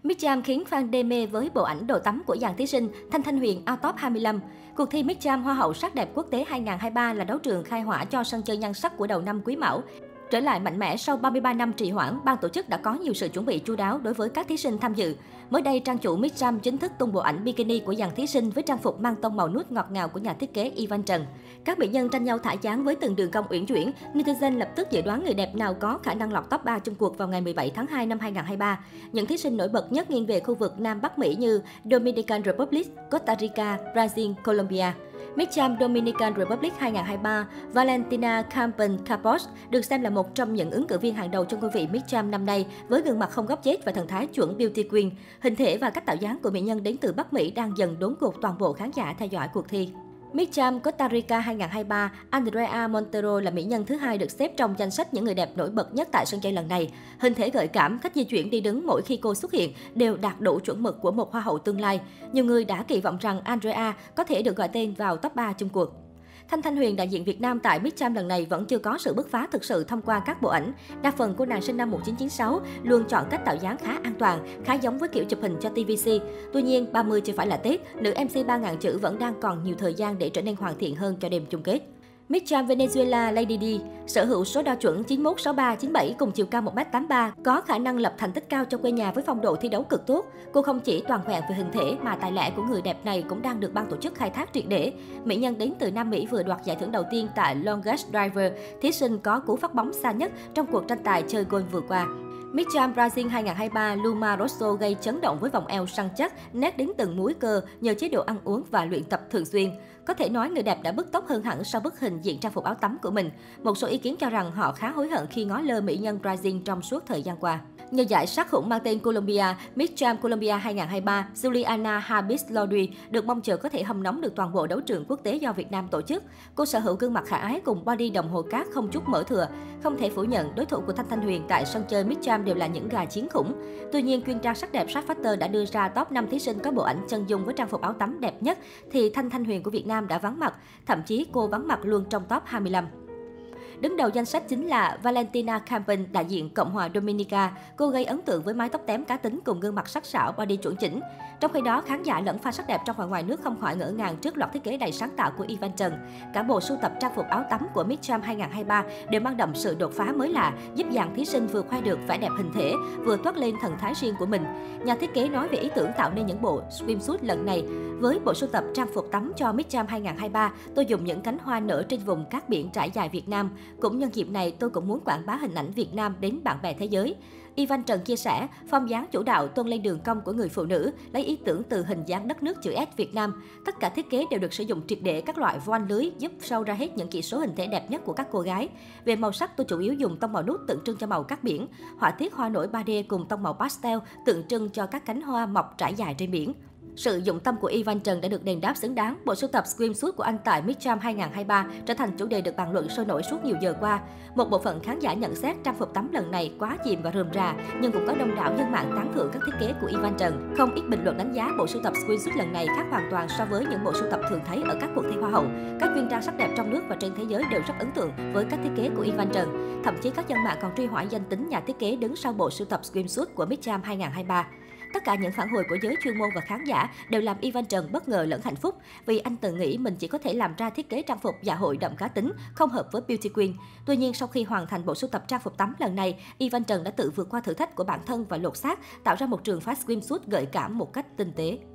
Miss Jam khiến fan đê mê với bộ ảnh đồ tắm của dàn thí sinh Thanh Thanh Huyền out top 25. Cuộc thi Miss Jam Hoa hậu sắc đẹp quốc tế 2023 là đấu trường khai hỏa cho sân chơi nhan sắc của đầu năm Quý Mão. Trở lại mạnh mẽ sau 33 năm trì hoãn, ban tổ chức đã có nhiều sự chuẩn bị chu đáo đối với các thí sinh tham dự. Mới đây, trang chủ Miss Jam chính thức tung bộ ảnh bikini của dàn thí sinh với trang phục mang tông màu nude ngọt ngào của nhà thiết kế Ivan Trần. Các mỹ nhân tranh nhau thả dáng với từng đường cong uyển chuyển. Netizen lập tức dự đoán người đẹp nào có khả năng lọt top 3 chung cuộc vào ngày 17 tháng 2 năm 2023. Những thí sinh nổi bật nhất nghiêng về khu vực Nam Bắc Mỹ như Dominican Republic, Costa Rica, Brazil, Colombia. Miss Jam Dominican Republic 2023, Valentina Campos được xem là một trong những ứng cử viên hàng đầu trong ngôi vị Miss Jam năm nay với gương mặt không góc chết và thần thái chuẩn beauty queen. Hình thể và cách tạo dáng của mỹ nhân đến từ Bắc Mỹ đang dần đốn cuộc toàn bộ khán giả theo dõi cuộc thi. Miss Jam Costa Rica 2023, Andrea Montero là mỹ nhân thứ hai được xếp trong danh sách những người đẹp nổi bật nhất tại sân chơi lần này. Hình thể gợi cảm, cách di chuyển đi đứng mỗi khi cô xuất hiện đều đạt đủ chuẩn mực của một hoa hậu tương lai. Nhiều người đã kỳ vọng rằng Andrea có thể được gọi tên vào top 3 chung cuộc. Thanh Thanh Huyền, đại diện Việt Nam tại Miss Jam lần này vẫn chưa có sự bứt phá thực sự thông qua các bộ ảnh. Đa phần cô nàng sinh năm 1996 luôn chọn cách tạo dáng khá an toàn, khá giống với kiểu chụp hình cho TVC. Tuy nhiên, 30 chưa phải là Tết, nữ MC 3.000 chữ vẫn đang còn nhiều thời gian để trở nên hoàn thiện hơn cho đêm chung kết. Miss Jam Venezuela Lady D sở hữu số đo chuẩn 91, 63, 97 cùng chiều cao 1m83, có khả năng lập thành tích cao cho quê nhà với phong độ thi đấu cực tốt. Cô không chỉ toàn vẹn về hình thể mà tài lẻ của người đẹp này cũng đang được ban tổ chức khai thác triệt để. Mỹ nhân đến từ Nam Mỹ vừa đoạt giải thưởng đầu tiên tại Longest Driver, thí sinh có cú phát bóng xa nhất trong cuộc tranh tài chơi golf vừa qua. Miss Jam Brazil 2023 Luma Rosso gây chấn động với vòng eo săn chắc, nét đến từng múi cơ nhờ chế độ ăn uống và luyện tập thường xuyên. Có thể nói người đẹp đã bứt tốc hơn hẳn sau bức hình diện trang phục áo tắm của mình. Một số ý kiến cho rằng họ khá hối hận khi ngó lơ mỹ nhân Brazil trong suốt thời gian qua. Nhờ giải sát khủng mang tên Colombia, Miss Jam Colombia 2023, Juliana Habis Lodri được mong chờ có thể hâm nóng được toàn bộ đấu trường quốc tế do Việt Nam tổ chức. Cô sở hữu gương mặt khả ái cùng body đồng hồ cát không chút mỡ thừa. Không thể phủ nhận, đối thủ của Thanh Thanh Huyền tại sân chơi Miss Jam đều là những gà chiến khủng. Tuy nhiên, chuyên trang sắc đẹp Sát Factor đã đưa ra top 5 thí sinh có bộ ảnh chân dung với trang phục áo tắm đẹp nhất, thì Thanh Thanh Huyền của Việt Nam đã vắng mặt, thậm chí cô vắng mặt luôn trong top 25. Đứng đầu danh sách chính là Valentina Campos, đại diện Cộng hòa Dominica. Cô gây ấn tượng với mái tóc tém cá tính cùng gương mặt sắc sảo, body chuẩn chỉnh. Trong khi đó, khán giả lẫn fan sắc đẹp trong và ngoài nước không khỏi ngỡ ngàng trước loạt thiết kế đầy sáng tạo của Ivan Trần. Cả bộ sưu tập trang phục áo tắm của Miss Jam 2023 đều mang đậm sự đột phá mới lạ, giúp dàn thí sinh vừa khoe được vẻ đẹp hình thể, vừa toát lên thần thái riêng của mình. Nhà thiết kế nói về ý tưởng tạo nên những bộ swimsuit lần này. Với bộ sưu tập trang phục tắm cho Miss Jam 2023, tôi dùng những cánh hoa nở trên vùng cát biển trải dài Việt Nam. Cũng nhân dịp này, tôi cũng muốn quảng bá hình ảnh Việt Nam đến bạn bè thế giới. Ivan Trần chia sẻ, form dáng chủ đạo tôn lên đường cong của người phụ nữ, lấy ý tưởng từ hình dáng đất nước chữ S Việt Nam. Tất cả thiết kế đều được sử dụng triệt để các loại voan lưới giúp show ra hết những chỉ số hình thể đẹp nhất của các cô gái. Về màu sắc, tôi chủ yếu dùng tông màu nút tượng trưng cho màu cát biển, họa tiết hoa nổi 3D cùng tông màu pastel tượng trưng cho các cánh hoa mọc trải dài trên biển. Sự dụng tâm của Ivan Trần đã được đền đáp xứng đáng. Bộ sưu tập swimsuit của anh tại Miss Jam 2023 trở thành chủ đề được bàn luận sôi nổi suốt nhiều giờ qua. Một bộ phận khán giả nhận xét trang phục tắm lần này quá chìm và rườm rà, nhưng cũng có đông đảo dân mạng tán thưởng các thiết kế của Ivan Trần. Không ít bình luận đánh giá bộ sưu tập swimsuit lần này khác hoàn toàn so với những bộ sưu tập thường thấy ở các cuộc thi hoa hậu. Các chuyên gia sắc đẹp trong nước và trên thế giới đều rất ấn tượng với các thiết kế của Ivan Trần. Thậm chí các dân mạng còn truy hỏi danh tính nhà thiết kế đứng sau bộ sưu tập swimsuit của Miss Jam 2023. Tất cả những phản hồi của giới chuyên môn và khán giả đều làm Ivan Trần bất ngờ lẫn hạnh phúc, vì anh từng nghĩ mình chỉ có thể làm ra thiết kế trang phục dạ hội đậm cá tính, không hợp với beauty queen. Tuy nhiên, sau khi hoàn thành bộ sưu tập trang phục tắm lần này, Ivan Trần đã tự vượt qua thử thách của bản thân và lột xác, tạo ra một trường phái swimsuit gợi cảm một cách tinh tế.